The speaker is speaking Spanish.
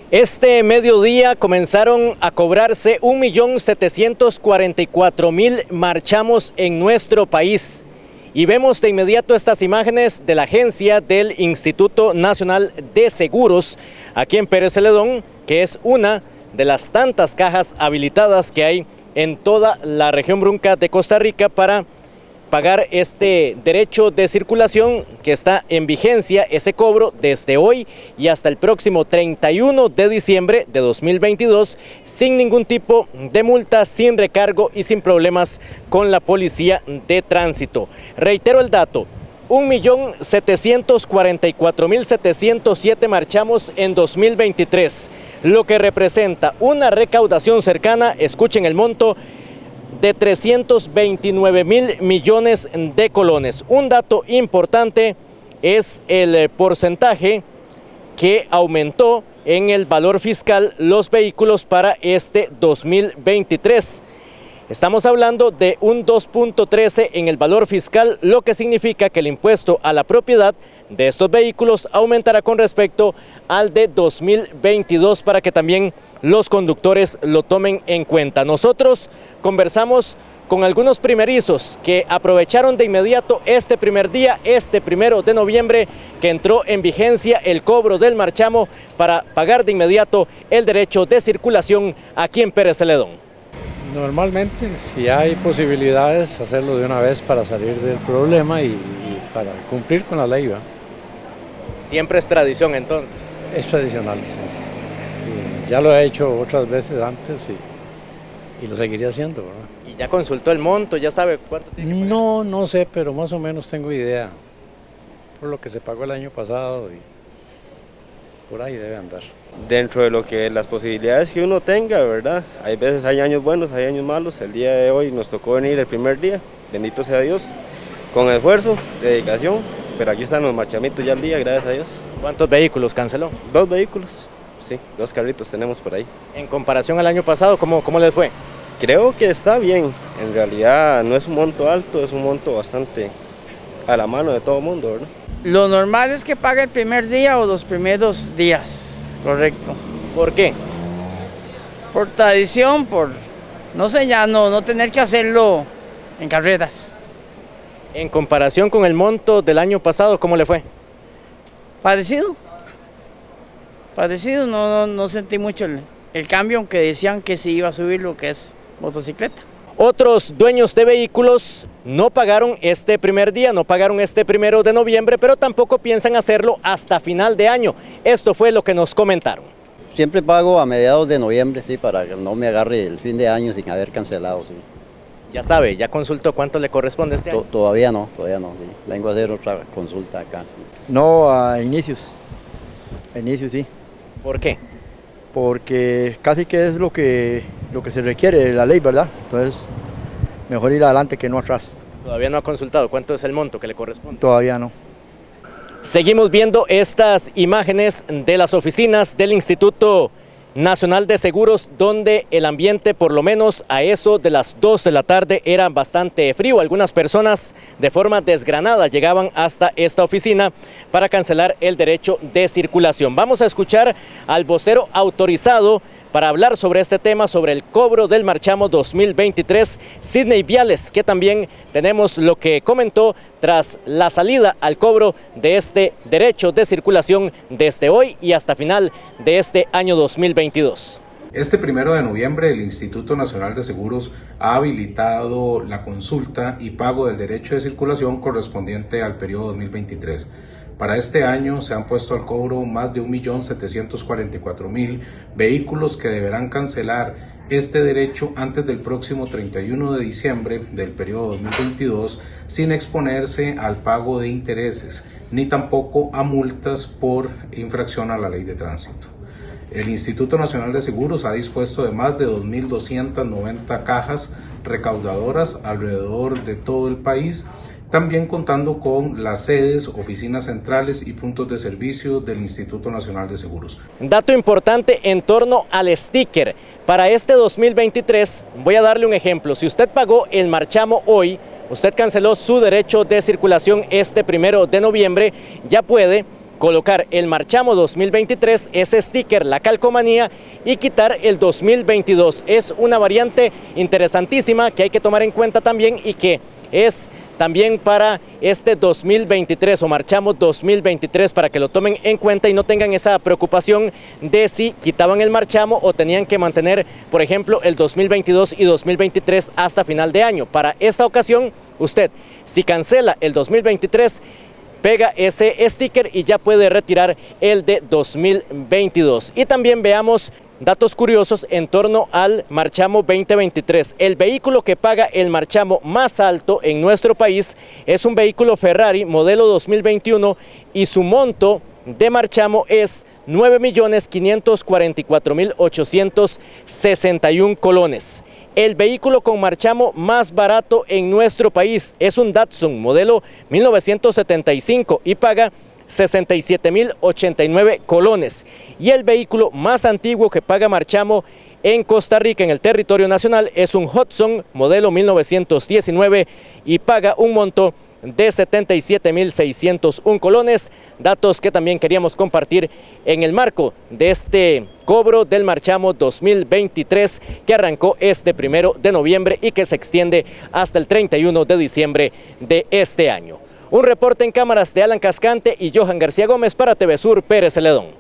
Este mediodía comenzaron a cobrarse 1.744.000 marchamos en nuestro país. Y vemos de inmediato estas imágenes de la agencia del Instituto Nacional de Seguros, aquí en Pérez Celedón, que es una de las tantas cajas habilitadas que hay en toda la región Brunca de Costa Rica para pagar este derecho de circulación que está en vigencia, ese cobro desde hoy y hasta el próximo 31 de diciembre de 2022, sin ningún tipo de multa, sin recargo y sin problemas con la policía de tránsito. Reitero el dato: 1.744.707 marchamos en 2023, lo que representa una recaudación cercana, escuchen el monto, de 329.000 millones de colones. Un dato importante es el porcentaje que aumentó en el valor fiscal los vehículos para este 2023. Estamos hablando de un 2.13 en el valor fiscal, lo que significa que el impuesto a la propiedad de estos vehículos aumentará con respecto al de 2022 para que también los conductores lo tomen en cuenta. Nosotros conversamos con algunos primerizos que aprovecharon de inmediato este primer día, este 1 de noviembre, que entró en vigencia el cobro del marchamo para pagar de inmediato el derecho de circulación aquí en Pérez Celedón. Normalmente, si hay posibilidades, hacerlo de una vez para salir del problema y para cumplir con la ley, ¿va? Siempre es tradición entonces. Es tradicional, sí. Sí, ya lo he hecho otras veces antes y lo seguiría haciendo, ¿verdad? ¿Y ya consultó el monto? ¿Ya sabe cuánto tiene que pagar? No sé, pero más o menos tengo idea por lo que se pagó el año pasado y por ahí debe andar. Dentro de lo que las posibilidades que uno tenga, ¿verdad? Hay veces hay años buenos, hay años malos. El día de hoy nos tocó venir el primer día, bendito sea Dios, con esfuerzo, dedicación, pero aquí están los marchamientos ya al día, gracias a Dios. ¿Cuántos vehículos canceló? 2 vehículos, sí, 2 carritos tenemos por ahí. En comparación al año pasado, ¿cómo les fue? Creo que está bien, en realidad no es un monto alto, es un monto bastante a la mano de todo el mundo, ¿verdad? Lo normal es que pague el primer día o los primeros días, correcto. ¿Por qué? Por tradición, por, no sé, ya no tener que hacerlo en carreras. En comparación con el monto del año pasado, ¿cómo le fue? Parecido, no sentí mucho el cambio, aunque decían que sí iba a subir lo que es motocicleta. Otros dueños de vehículos no pagaron este primer día, no pagaron este 1 de noviembre, pero tampoco piensan hacerlo hasta final de año. Esto fue lo que nos comentaron. Siempre pago a mediados de noviembre, sí, para que no me agarre el fin de año sin haber cancelado, sí. Ya sabe, ya consultó cuánto le corresponde este año. Todavía no, sí. Vengo a hacer otra consulta acá. Sí. No, a inicios sí. ¿Por qué? Porque casi que es lo que se requiere de la ley, ¿verdad? Entonces, mejor ir adelante que no atrás. ¿Todavía no ha consultado cuánto es el monto que le corresponde? Todavía no. Seguimos viendo estas imágenes de las oficinas del Instituto Nacional de Seguros, donde el ambiente, por lo menos a eso de las 2 de la tarde, era bastante frío. Algunas personas de forma desgranada llegaban hasta esta oficina para cancelar el derecho de circulación. Vamos a escuchar al vocero autorizado para hablar sobre este tema, sobre el cobro del marchamo 2023, Sidney Viales, que también tenemos lo que comentó tras la salida al cobro de este derecho de circulación desde hoy y hasta final de este año 2022. Este 1 de noviembre el Instituto Nacional de Seguros ha habilitado la consulta y pago del derecho de circulación correspondiente al periodo 2023. Para este año se han puesto al cobro más de 1.744.000 vehículos que deberán cancelar este derecho antes del próximo 31 de diciembre del periodo 2022 sin exponerse al pago de intereses ni tampoco a multas por infracción a la ley de tránsito. El Instituto Nacional de Seguros ha dispuesto de más de 2.290 cajas recaudadoras alrededor de todo el país, también contando con las sedes, oficinas centrales y puntos de servicio del Instituto Nacional de Seguros. Dato importante en torno al sticker. Para este 2023, voy a darle un ejemplo. Si usted pagó el marchamo hoy, usted canceló su derecho de circulación este 1 de noviembre, ya puede colocar el marchamo 2023, ese sticker, la calcomanía, y quitar el 2022. Es una variante interesantísima que hay que tomar en cuenta también y que es también para este 2023 o marchamo 2023, para que lo tomen en cuenta y no tengan esa preocupación de si quitaban el marchamo o tenían que mantener, por ejemplo, el 2022 y 2023 hasta final de año. Para esta ocasión, usted, si cancela el 2023, pega ese sticker y ya puede retirar el de 2022. Y también veamos datos curiosos en torno al marchamo 2023. El vehículo que paga el marchamo más alto en nuestro país es un vehículo Ferrari modelo 2021 y su monto de marchamo es 9.544.861 colones. El vehículo con marchamo más barato en nuestro país es un Datsun modelo 1975 y paga 67.089 colones. Y el vehículo más antiguo que paga marchamo en Costa Rica, en el territorio nacional, es un Hudson modelo 1919 y paga un monto de 77.601 colones, datos que también queríamos compartir en el marco de este cobro del marchamo 2023 que arrancó este 1 de noviembre y que se extiende hasta el 31 de diciembre de este año. Un reporte en cámaras de Alan Cascante y Johan García Gómez para TV Sur Pérez Celedón.